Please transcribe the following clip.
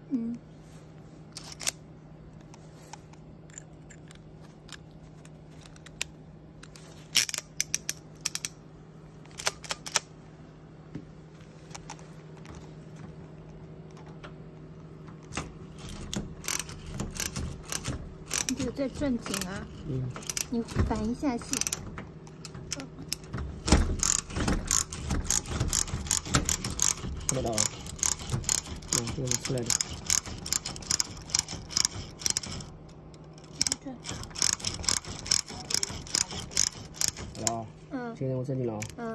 嗯。你这个再转紧啊！嗯。你反一下线。 看得到啊？这个是出来的。好了啊。嗯。现在我整理了啊。嗯。